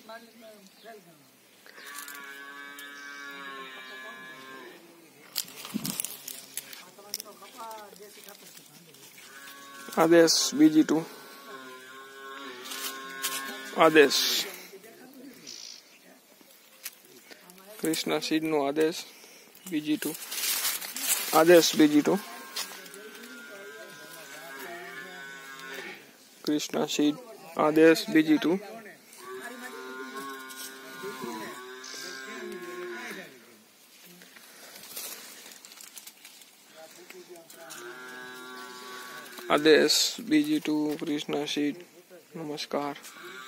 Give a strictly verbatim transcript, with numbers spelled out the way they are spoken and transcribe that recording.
आदेश B G two Aadesh Krishna seed no Aadesh B G two Aadesh B G two Krishna seed Aadesh B G two Aadesh B G two Krishna seed नमस्कार।